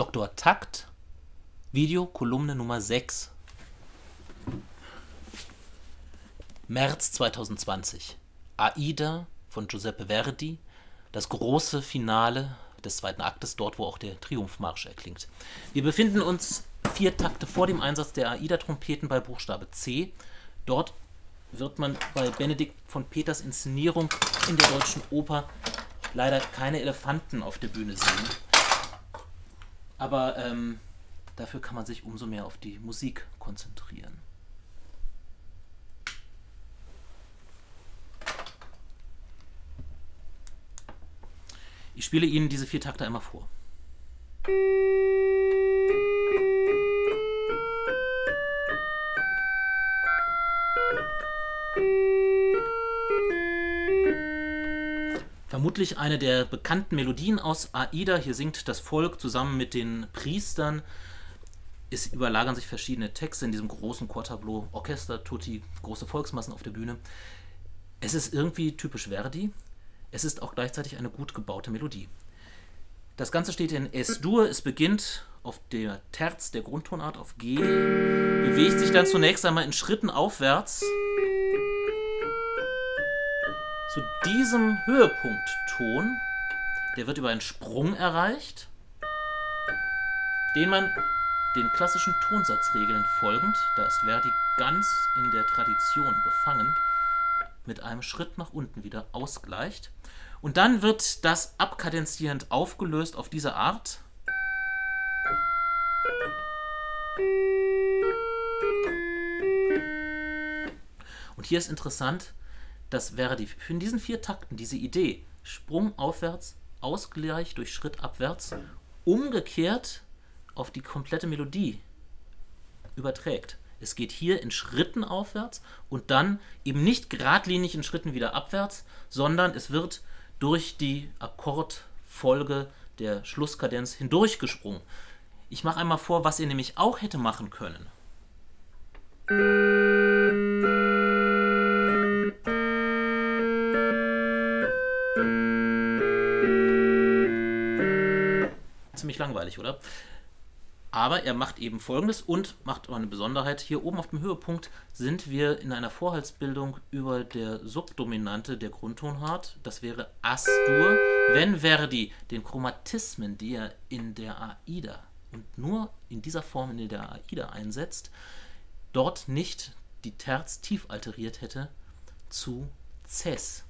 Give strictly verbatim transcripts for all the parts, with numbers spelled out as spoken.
Doktor Takt, Video, Kolumne Nummer sechs. März zweitausendzwanzig. Aida von Giuseppe Verdi, das große Finale des zweiten Aktes, dort wo auch der Triumphmarsch erklingt. Wir befinden uns vier Takte vor dem Einsatz der Aida-Trompeten bei Buchstabe C. Dort wird man bei Benedikt von Peters Inszenierung in der Deutschen Oper leider keine Elefanten auf der Bühne sehen. Aber ähm, dafür kann man sich umso mehr auf die Musik konzentrieren. Ich spiele Ihnen diese vier Takte einmal vor. Vermutlich eine der bekannten Melodien aus Aida. Hier singt das Volk zusammen mit den Priestern. Es überlagern sich verschiedene Texte in diesem großen Chortableau. Orchester, Tutti, große Volksmassen auf der Bühne. Es ist irgendwie typisch Verdi. Es ist auch gleichzeitig eine gut gebaute Melodie. Das Ganze steht in Es-Dur. Es beginnt auf der Terz der Grundtonart auf G, bewegt sich dann zunächst einmal in Schritten aufwärts zu diesem Höhepunktton. Der wird über einen Sprung erreicht, den man den klassischen Tonsatzregeln folgend, da ist Verdi ganz in der Tradition befangen, mit einem Schritt nach unten wieder ausgleicht. Und dann wird das abkadenzierend aufgelöst auf diese Art. Und hier ist interessant, dass Verdi für in diesen vier Takten diese Idee Sprung aufwärts, Ausgleich durch Schritt abwärts, umgekehrt auf die komplette Melodie überträgt. Es geht hier in Schritten aufwärts und dann eben nicht geradlinig in Schritten wieder abwärts, sondern es wird durch die Akkordfolge der Schlusskadenz hindurchgesprungen. Ich mache einmal vor, was ihr nämlich auch hätte machen können. Ziemlich langweilig, oder? Aber er macht eben Folgendes und macht auch eine Besonderheit. Hier oben auf dem Höhepunkt sind wir in einer Vorhaltsbildung über der Subdominante der Grundtonart. Das wäre As-Dur. Wenn Verdi den Chromatismen, die er in der Aida und nur in dieser Form in der Aida einsetzt, dort nicht die Terz tief alteriert hätte zu Ces.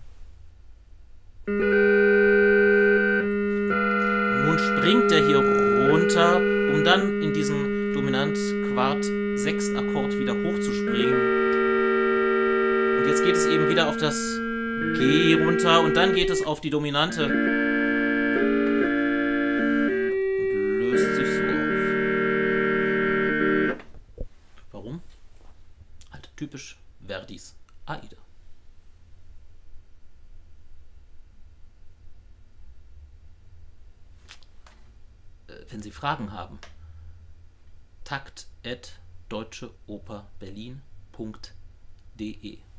Nun springt er hier runter, um dann in diesen Dominant-Quart-Sechst-Akkord wieder hochzuspringen. Und jetzt geht es eben wieder auf das G runter und dann geht es auf die Dominante und löst sich so auf. Warum? Halt typisch Verdis Aida. Wenn Sie Fragen haben, takt at deutsche oper berlin punkt de